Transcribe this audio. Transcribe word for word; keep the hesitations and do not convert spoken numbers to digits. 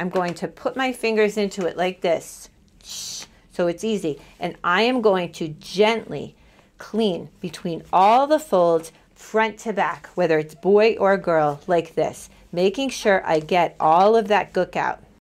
I'm going to put my fingers into it like this, so it's easy. And I am going to gently clean between all the folds, front to back, whether it's boy or girl, like this, making sure I get all of that gook out.